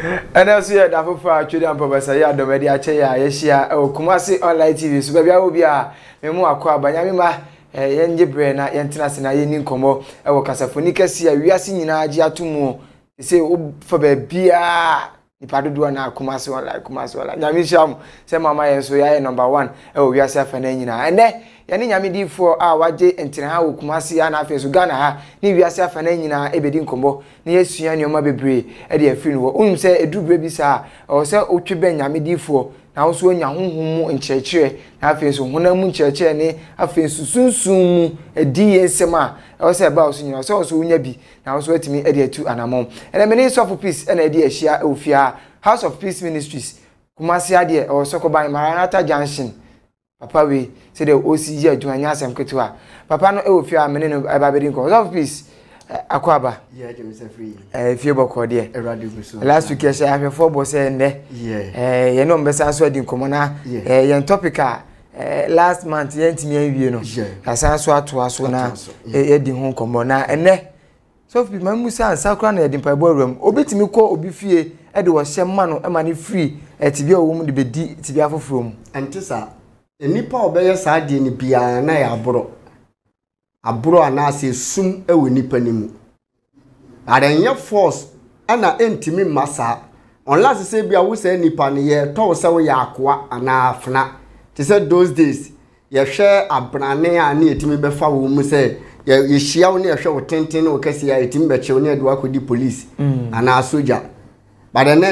And also, yeah, that for children, Professor Yadom, Mediachea, Yeshia, Kumasi Online TV, so maybe I will be a memo aqua by Yamima, Yenji Brena, Yentinasi, Yin Como, our Casafonica, see, we are seeing Agia Tumo. They say, for the beer, the Paduana, Kumasi Online, Kumasi Online. Yamisham, say, Mamma, and so I number one, we are self and and then. Yani nyame di for waje entina ha Kumasi ya na afeso Ghana ha ni wiase afa na nyina ebedi nkombo na yesua ne oma bebre e de afiri no unum se edubre bi sa o se otwe ben nyame di for na wo so nya honhom nkyerkyere na afeso honam nkyerkyere ne afeso sunsun mu edi yensem a o se ba o so nyina o so wonya bi na wo so atimi e de atu anamom ene me ne of peace e na e de ahia e ofia House of Peace Ministries Kumasi ade o so ko ban Maranatha Junction Papa we say the OCG adwanya asem ketewa papa no e wo fia amene no eba bedi nko of peace akwaba yeah James free fie boko de erade guso last week say afefo bo say nde ye no mbesa so adi nkomo na ye topic last month ye ntimi awie no asa so ato aso na ye di ho nkomo na ene so fi mamusa ansakra na ye di mpaibo awram obetimi ko obi fie e de wo hye ma no e ma ne free tibia wo mu de bedi tibia foforo mu antisa nipa obeye saade ni bia na ya aburo anase sum ewo nipa nimu adenye force ana entimi masa unless say bia wo say nipa ne ye to say wo ya akoa ana afna ti say those days ye hwe abrane a na etimi befa wo mu say ye hia wo na ye hwe wo tenten wo kase ya etimi be che wo na adu akodi police ana soldier but then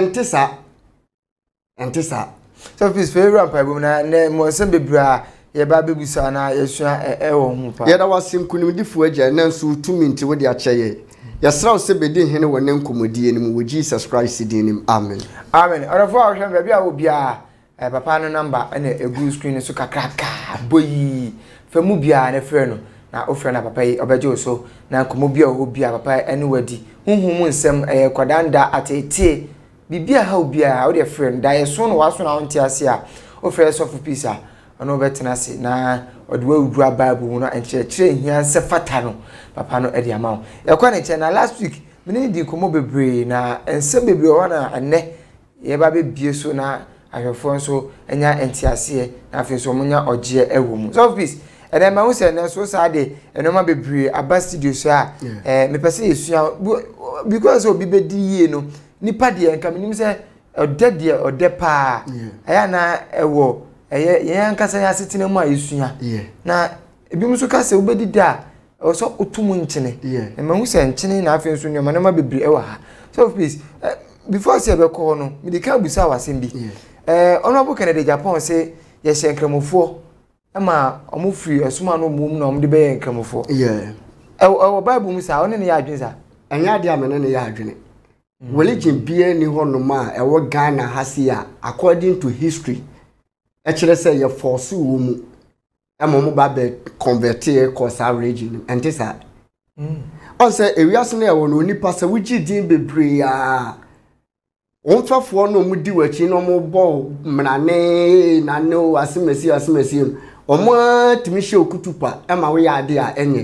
entisa so please favorite paibo na mo sem bebra ye ba bebusa na yesua wo hu pa ye da wasim kunimdifo agya na nso tumi nti wo de akyeye ye sraw se bedi hene wone nkomodi enim wo Jesus Christ dinim amen amen orafo ahwem bia wo bia papa no number na egu screen so kakraka boyi famu bia na frɛ no na ofrɛ na papa yi obeje so na nkomobia wo bia papa ene wadi hunhum nsem kwadanda atete bibia ha obia wo de frɛ da ye so no waso na wonte ase a ofrɛ so of peace a ono betena se na odwa udura bible no enkyerɛkyerɛ hia se fata no papa no e de ama wo ye kwa ne che na last week mene di komo bebre na ense bebre wo na enne ye ba be bie so na ahwefo nso enya entiase na afi so munya ogye ewo mu so of peace and then my own say na so sade enoma bebre aba studio so a me pese yesua because obi bedi yie no nipa de enka menim se ode de ode pa aya na ewo ye ankasa ya setena mu ayesua na ebi muso ka se obedi da o so otumu nkyene e ma hu se nkyene na afi nso nyoma na ma bebre ewa ha so please before say be ko no me de ka busa wasem bi honorable Kennedy Japan say ye hyenkramofo ama omo free asuma no mum na omo de be nkramofo bible mu sa one ne ya adwensa anya de amene ne ya adwene religion bia ni honoma ewo Ghana hasia according to history e kire say ye force wo mu mo ba be convert ko sa religion ente sa on say ewiase na ewo no nipa sa wugi din bebre a onfafo no mu di wachi no mo bo mrane na no asimesi omo timi hye okutupa e ma wo ya ade a enye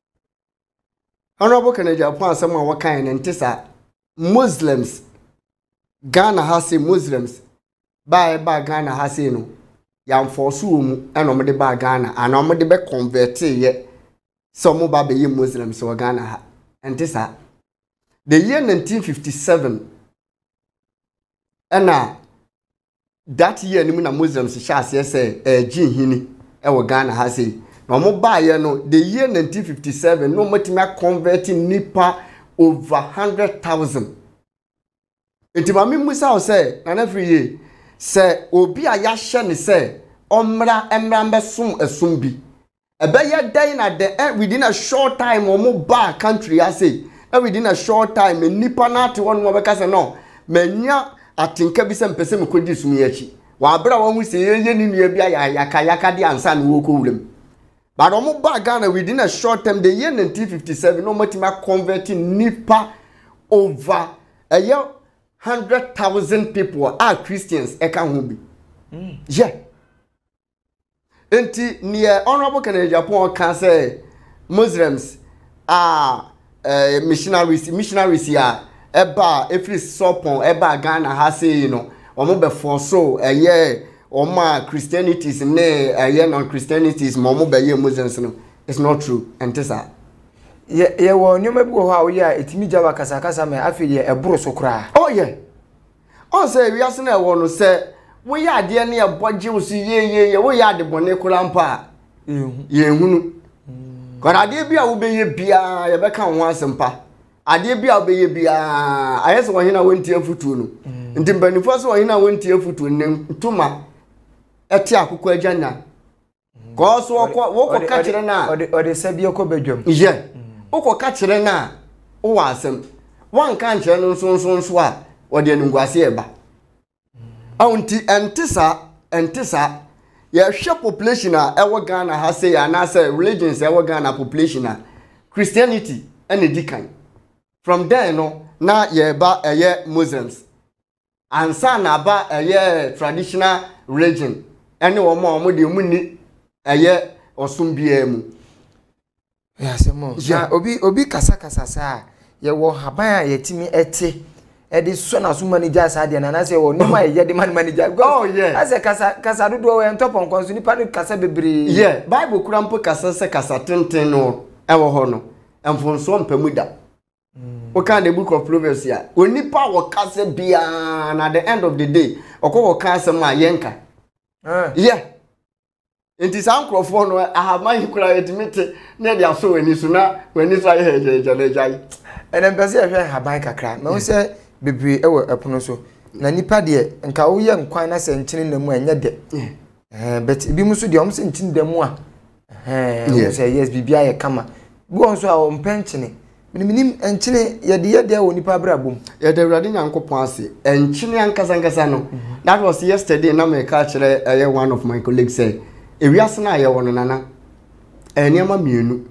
honorable Kennedy Japan asem a wakan ne ente sa Muslims Ghana has Muslims ba Ghana has no yam force mu eno de ba Ghana ana mo de be convert ye so mo ba be Muslims so Ghana ha entisa the year 1957 ana that year ni mu na Muslims shase say jin hini e wo Ghana ha say no mo ba ye no the year 1957 no mo ti me converting nipa over 100,000. Enti mami musa o say na free ye say obi a ya hye ne say omra emra esum bi ebe ye dan na the within a short time omo ba country ya say within a short time nipa na ate won mo be ka say no manya atinka bi se mpese me kodi sum ye chi wa bra wo hu say ye ni nua bi ayaka de ansa na wo ko wulem. But omo ba Ghana within a short time, the year 1957, no matter converting nipa over a year 100,000 people are Christians. Eka hubi. Yeah. Enti near honorable Kennedy Japan can say Muslims are missionaries here. eba efiri sopon eba Ghana ha say no omo be forso eye oma Christianities ne eye non Christianities mo be ye Muslims no it's not true entesa ye wo nyoma bi wo ha wo ya etimi jawa kasa me afili e boro so kra oh yeah on say we ase na wo no say wo ya ade ne e boje wo si ye wo ya ade bone kura mpa ye hunu kwara ade bia wo be ye bia ye be kan ho asempa ade bia wo be ye bia ayese wo hina wonti afutu no nti mbanifo so wo hina wonti afutu ne ntuma eti akoko agyanna ko so wo ko ka kire na ode sabi ko badwam ye wo ko ka kire na wo asem wan kan kire no nso a ode nungwase eba aunti entisa ya hwe population a ewo Ghana ha say ya na say religions ewo Ghana population a Christianity and edikan from there no na ye ba eye Muslims ansa na ba eye traditional religion ene wo mo de mu ni eye osumbia mu ya semo ya obi kasa sa ye wo haban a yetimi ete edi so na so manager sa de na say wo no ma ye de manager oh yeah ase kasa dodo we ntopon konso nipa no kasa bebre yeah bible kurampo kasa se kasa tenten no ewo ho no emfonso mpamuda we can the book of Proverbs ya onipa wo kasa bia na the end of the day okwo kasa ma yenka yeah enti sa nkrofo no ahama hikura etimite na dia so wani so na wani so ayejejejeje ene mpese ya hwe haban kakra ma wo se bebre ewo epono so na nipa de nka wo ye nkwan na se nkyene na mu anya de but bi mu so de omse nkyene da mu a wo se yes bibia ye kama bi won so a wo mpenkyene minim enkyene ye de wo nipa brabom ye de Awurade Nyankopon ase enkyene ankasa no that was yesterday na me ka kire one of my colleagues say ewiase na ye wono nana enema mienu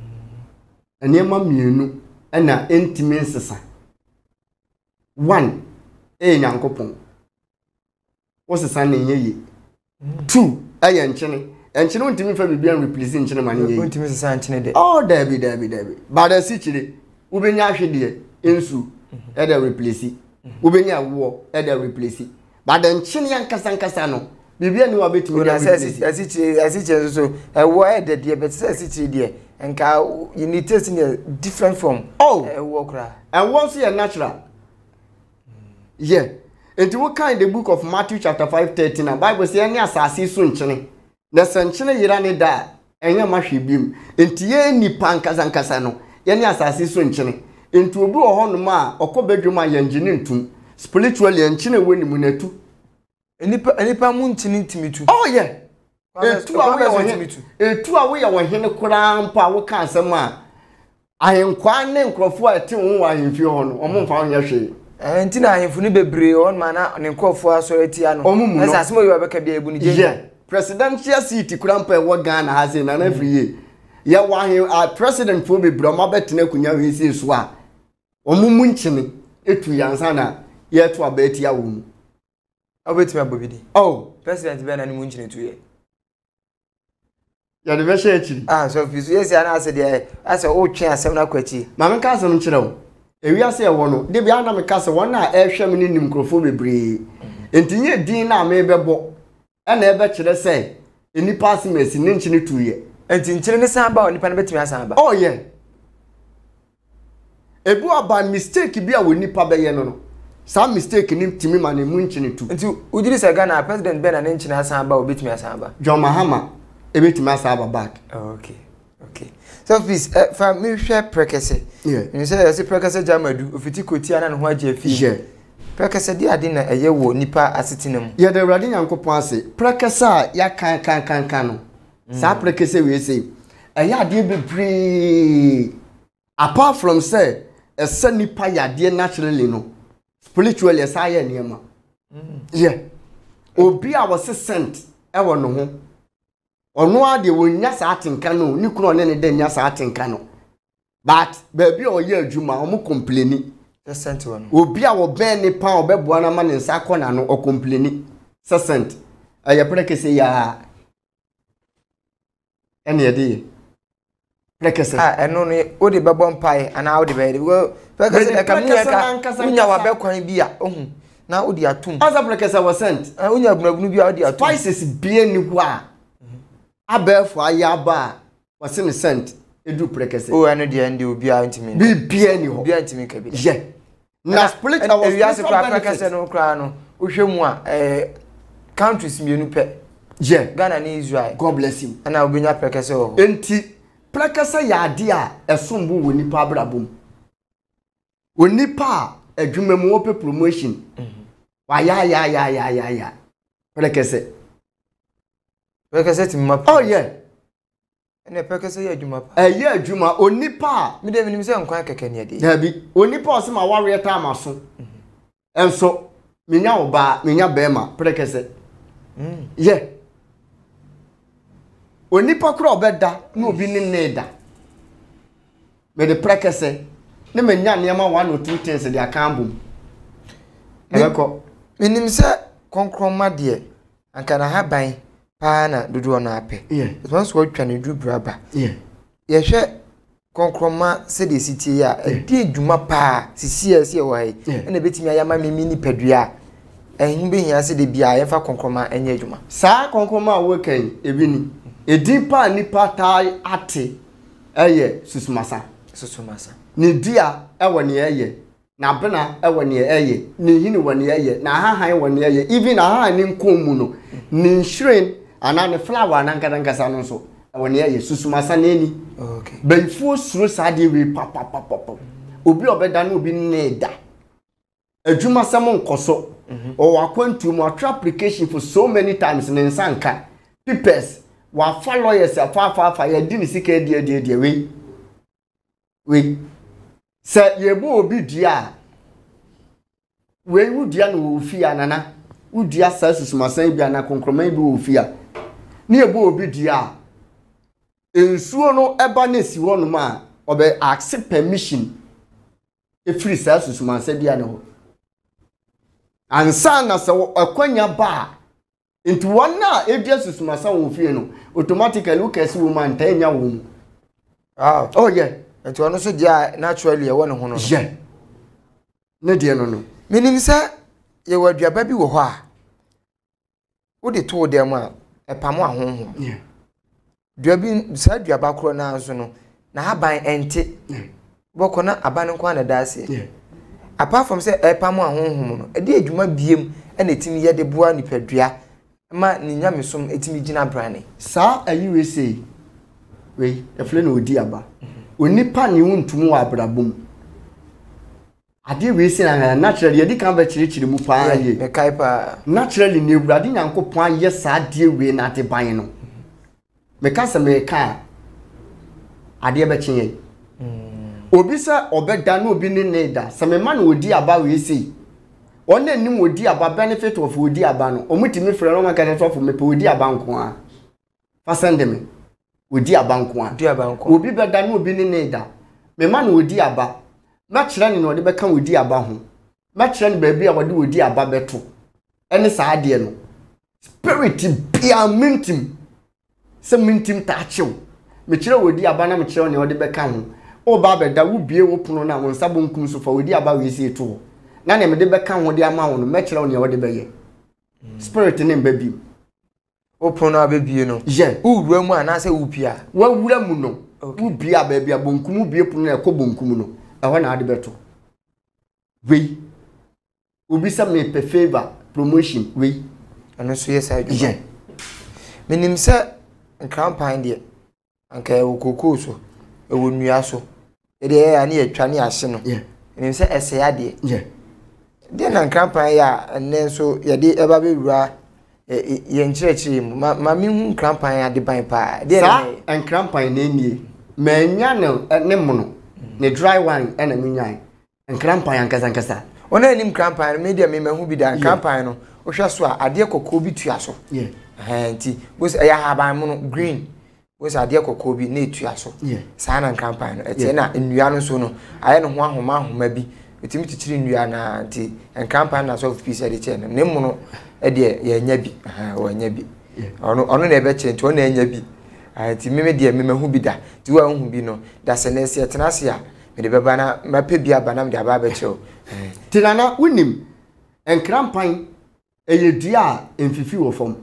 na entimi nsesa one Nyankopon wo sesa na yeyi two aye enkyene ntimi fa bibia replace enkyene mane yeyi ntimi sesa enkyene de oh dabi bada sichire ubenya ahwede ensu e da replace ubenya wo e da replace bada enkyene ankasa no bibia ni wa betimi da replace asichire so wo e de but asichire de enka you need taste different from wo kra and once you natural yeah enti we kind the book of Matthew chapter 5:13 na Bible say any asase so nkyene na sankyene yira ne da enya mahwebim enti ye nipa ankasa no ye ne asase so nkyene enti obi wo honom a okobedwum a yangyene ntum spiritually nkyene woni mu natu nipa mu nkyene ntimitu oh yeah etu a we ya wo hene kura mpa wo ka asem a ayenkwa ne nkrofo a ti wo ahemfi ho no omo mfa nya hwe enti na ahemfu ni bebre on ma na ne nkrofo asoreti ano asase mo yo beka bia ebu ni je presidential seat kura mpa wo Ghana ha se na free ye ya wa president fo bebre o ma betena kunya we se so a omo mu nkyene etu yansa na ye to abeti ya wo mu obeti abobidi president be na ni mu nkyene tu ye ya de be share chiri so fizu yes ya na ase de ase o twen asem na kwachi ma me ka asem nkyere wo ewi ase e wo no de bia na me ka se won a ehwem ni nim krofo bebre entinye din na me bebo e na ebe kire se enipa asemesi ne nkyene tu ye enti nkyene ne san ba onipa na betimi asan ba oh yeah ebu aba mistake bi a wonipa be ye no some mistake ni timi ma ne mu nkyene tu enti ujiri se Ghana president be na ne nkyene asan ba obetimi asan ba John Mahama ebetimi asan back okay so please for me share prekese you say say prekese jamadu ofiti koti ana no ho age afi prekese di ade na eye wo nipa asetinam ye de Awurade Nyankopon ase prekese a ya kan no sa prekese we say eye ade bebre apart from say ese nipa ya de naturally no spiritually esa ya niema obi a was sent e wo no ho ono ade wonya sa atenka no ni kunu ne de nya sa atenka no but baby o ye adwuma o mo complaini sent one obi a wo ben ni pa obeboa na ma ne nsa kona no o complaini sent aye prekese ya ene ye prekese eno no o de bebo mpai ana o de be prekese e ka mu unya wa be kwan bi a ohun na o de atum asa prekese was sent unya abunabunu bi a o de atum spices bie ni ho a abefo ayaba was in sent edu prekese o eno de ende obi a ntimi bi bie ni ho obi a ntimi ka bi ye na spiritual was prekese no kra no o hwemu a countries mienu pe Ghana ni Israel. God bless him. And I will be not prekese o. Enti prekese ya ade a esombu woni pa abrabom. Woni pa adwuma mu ope promotion. Wa ya. Prekese. Prekese ti map. Oh yeah. Ene prekese ya adwuma pa. Ya adwuma oni pa. Me de minim se nkwan keke ne de. Da bi. Oni pa o se ma ware ta amaso. Enso menya oba, menya bema prekese. Yeah. Onipa kura obeda na obi ne neda me de prekese ne manya niam 1 or 2 things de akambum ebeko minim se konkroma de anka na haban pa na dodo na ape so so atwa ne dubraba ye hwe konkroma se de sitie ya de adwuma pa sisi wo hai na betimi ayama mimi ni padua ehun be hia se de bia ye fa konkroma anya adwuma sa konkroma wo kan ebini edipa nipa tai ate eye susumasa ni dia ewo ne eye na bena ewo ne eye ni hini wo ne eye na hahan wo ne eye even na hahan ni nkomu no ni nhyiren ana ne flower na nkadankasa no so ewo ne eye susumasa na ni okay beifu suru sade we papa obi obeda na obi ne da adwuma sam nkoso o wakwantu mu application for so many times ne nsanka papers wa fa lawyers afa ya di ni sika die we se yebo obi dia we wudia no ofia nana wudia sa susumasan bi ana konkroman bi ofia ni yebo obi dia ensuo no eba na si wono ma obe accept permission e free sa susumasan bi ana ho ansa na se akwanya ba into one na ebia susumasa wo fie no automatically wo kesi wo man tanya wo mu oh yeah into ono so dia naturally e won ho no yeah ne dia no minim sa ye waduaba bi wo ho a wo de to dem a epamo ahonho yeah duabi sa duaba kro na anso no na haban ente boko na aban nko na dase yeah apart from say epamo ahonho no e de adwuma biem e na timi ye de boa nipadua ma ni nyamesom etimi gina brane sa USA we efle na odi aba onipa ni wontum wa abrabom ade we si na naturally ye di kan ba chirichiri mu pa ye me kai pa naturally ni ewurade nyankopon ye sa ade we na ade ban no me ka se me ka ade be chenye obi sa obeda na obi ni neda se me ma na odi aba we si one nim odi aba benefit of odi aba no omutimi frɛ no maka ne tofo me pe odi aba nko a fa send me odi aba nko a obi beda na obi ni neda me ma na odi aba ma kyerɛ ne no ode bɛka odi aba ho ma kyerɛ ne baabi a wode odi aba beto ene saa ade no spirit bia mintim se mintim ta achew me kyerɛ odi aba na me kyerɛ ne ode bɛka ho o ba beda wo bie wo pono na won sabo nkum so fa odi aba we si eto na ne me de beka ho de ama wo no me kire wo ne wo de beye spirit ne mba bi open na abebie no je uwura mu ana se upia wa wura mu no ubia ba bia bonkum bie pono na ekobonkum no e na ade beto we obi sa me pe favor promotion we ano so yes I do je menim se campaign de anka okoko so e wo nua so e de ya ne atwa ne ahye no menim se ese ya de je de na campaign ya nen so ye de eba be wura ye nkyerechiri ma mi hu campaign ya de ban pa de na campaign na nie manya ne mono ne dry wine na menyan campaign ankasa ona anim campaign media me mahu bi da campaign no wo hwa so a ade kokko bi tua so nti bos ya haban mo no green bos ade kokko bi na etua so saa na campaign no ete na nnua no so no aye no ho ahoma bi etimi tichiri nnua na nti campaign na so of peace ade che ne mo no ede ya nya bi wa nya bi ono na ebe che nti ona nya bi ti meme de meme hu bi da ti wa hu bi no da se na se tena se a me de beba na mape bia ba na me de aba ba chew tinana wonim enkrampan eye dua emfifi wo fom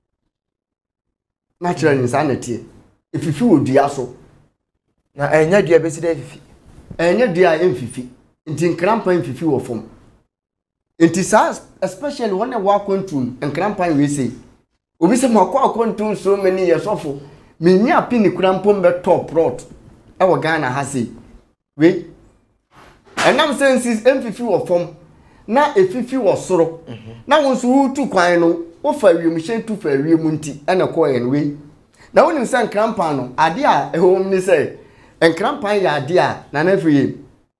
natural insanity efifi wo dua so na enya dua be si da fifi enya dua emfifi nti enkrampan emfifi wo fom nti sa especially when wa kontum enkrampan we say obi se makwa kontum so many years of me nya pini krampom be top rot e wo Ghana ha say we enam senses emfifi wo fom na efifi wo soro na wonso wutu kwan no wo fa wiem hye tu fa wiem nti ene ko yen we na wonim se enkrampan no ade a ehom ni se enkrampan ya ade a na na fie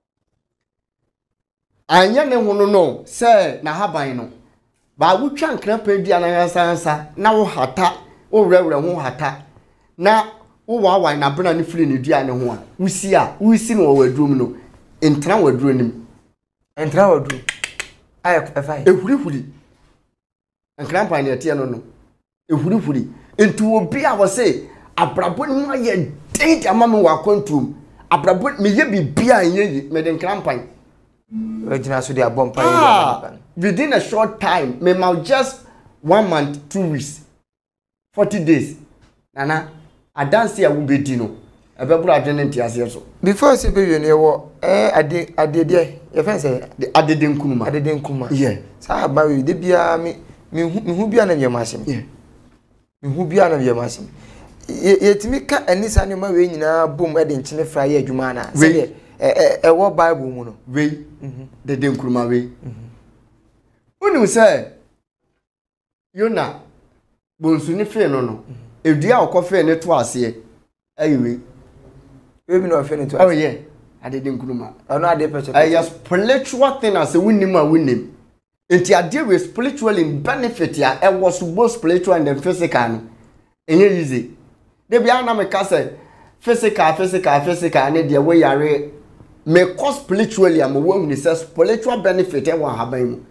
anya ne hono no se na haban no ba wutwa enkrampan di anansa na wo hata wo wrewre ho hata na wo wawan na bena ne firi ne dua ne ho a wusi no wo wadrum no entra wadru nim entra wadru efai ehurihuri enkrampan ne tie no ehurihuri entu obi a wo se abrabo ni ma ye date amame wa kontum abrabo me ye bibia enye me de enkrampan Regina so they are bomb pie within a short time me ma just 1 month 2 weeks 40 days nana adanse a wo bedi no ebebura adwene ntiase so before say be ne wo ade ye fen say adede nkunuma yeah sa ba we de bia me hu bia na yema asim yeah me hu bia na yema asim yetimi ka anisa ne ma we nyina bom ade nchene fra ye adwuma na say wo bible mu no we de nkunuma we wonu say Yona bonsu ni fe no edua okofe ne to ase ayiwe we mi no fe ne to ase oh yeah adede nkunuma ono ade peche yes spiritual thing as winnim enti ade we spiritual in benefit ya e was both spiritual and physical no enye easy de bia na me ka say physical ne de we yare me cause spiritually am wo ni say spiritual benefit e wa haban mu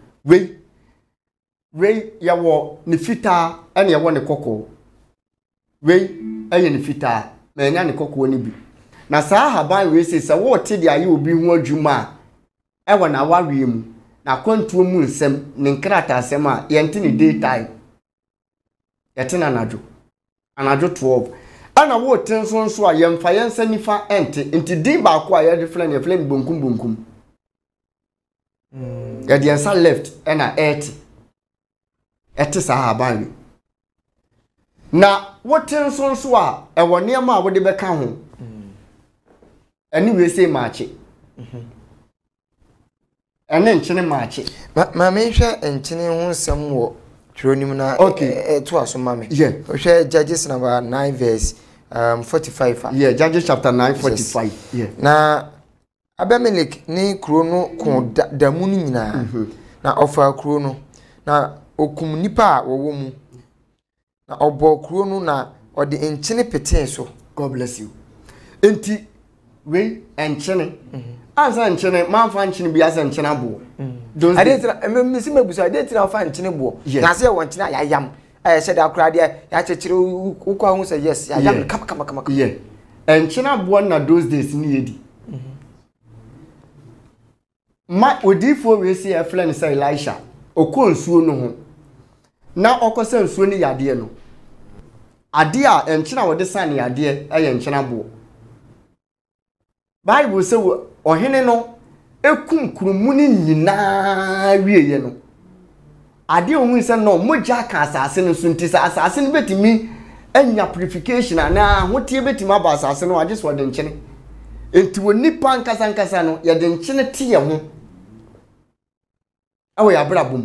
we ya wo ni fita ene ya wo ni kokko we eye ni fita me nya ni kokko ni bi na saa haban we say wo te de aye obi hu adwuma e wo na wawe mu na kwantuo mu nsem ni nkrata asem a ye nti ni daytime yete na anadwo 12 ana wo tenso nso a ye mfa ye nsa nifa ente nti din ba ko a ye different ye flame bonkum ya de nsa left na 80 ete saa haban na wo tenso nso a e wo niam a wo de beka ho ani we say maachi ene nchene maachi ma me hwe nchene ho nsem wo tronim na to aso ma me yeah hwe Judges number 9 verse 45 yeah Judges chapter 9 45 yeah na Abimelech ni kuro no ko damu ni nyina na ofa kuro no na okum nipa a wo mu na obo kuro no na ode nchene peten so. God bless you enti we enchene ansa nchene manfa nchene bi asa nchene abo adetira mesi mebusa adetira fa nchene bo na se wo nchene ayam se da kura de ya chechire ukwa hu say yes ayam kama yeah enchene abo na those days ni yedi ma odifo we se e flen say Elisha okonsuo no ho na okosa nsuo ni yade no ade a enchene wo de san yade eye nchene abo Bible say ohene no ekum kurumu ni nyina wieye no ade ohun se no moja ka asase no suntisa asase no betimi anya purification na hotie betimi aba asase no age so de nchene enti woni pa nkasa no ye de nchene tie ho awe abrabum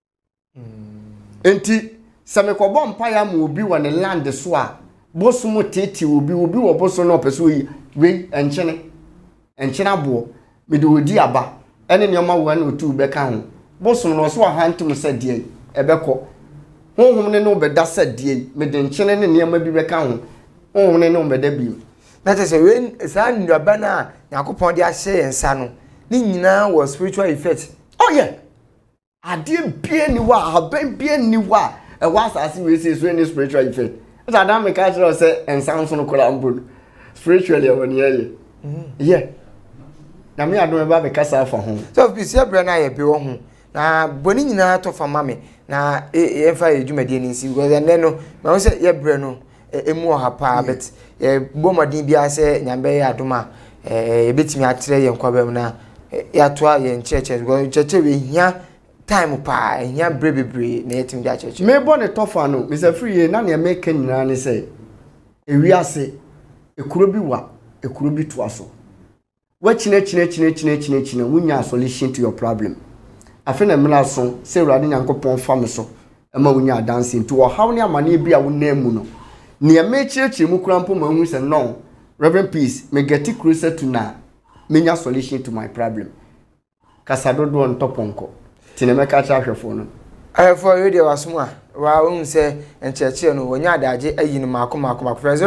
enti samekobo mpa ya ma obi wa ne land so a bosumo tete obi wo boso no peso yi we enchene abo me de odi aba ene ne oma wo na otu be ka ho boso no so hantum sadie ebekọ honhom ne no be da sadie me de nchene ne ne ma bi be ka ho honhom ne no be da bi na te se we sa nnuaba na yakopon de ahye ensa no ni nyina was spiritual effect. Oh yeah ade bie ni wa haban bie ni wa e wa asase we say so any spiritual effect That damn me catch us say and sounds on Colombo. Spiritually when ye. Yeah. Na me adom ba be kasa for home. So peace ya bra na ye be wo ho. Na boni nyina to fa mame na e fa edwumade ni nsi because ene no me ho say ye bra no emu o ha pa bet e bomodin bia say nyambe ya adoma e betimi atere ye nkwabam na ya to ye ncheche because ncheche we hia time pa hia brebebre na yetim dia cheche me bo ne tofa no me say free ye na na make nyina ne say ewi ase ekuro bi wa ekuro bi to aso wa chine wunya solution to your problem afena mena so say urade nyankopon fa me so ema wunya dancing to how ne amane bi a wona mu no ne me chirechire mu kurampo ma hu say no Reverend Peace me get closer to na menya solution to my problem kasadodo on toponko tine me ka cha hwefo no for you dey wasum a wa won say encheche no wonya adaje ayinu mako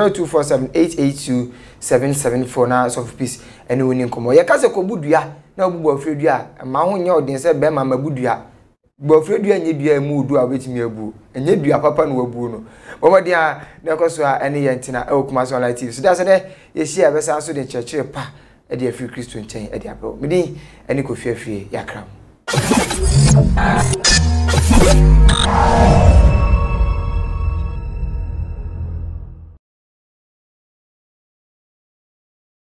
0247882774 na of peace ene woni nkomo ye ka se ko budua na obubu afredua ma ho nya odin se be ma mabudua bu afredua nye dua mu odu a betimi abu enye dua papa no wabu no bomodi a na koso a ene ye ntina e okuma so online tv so da se de ye share be sa so de church pa e de afri Christo nchen e de abro medi ene ko fiafie yakram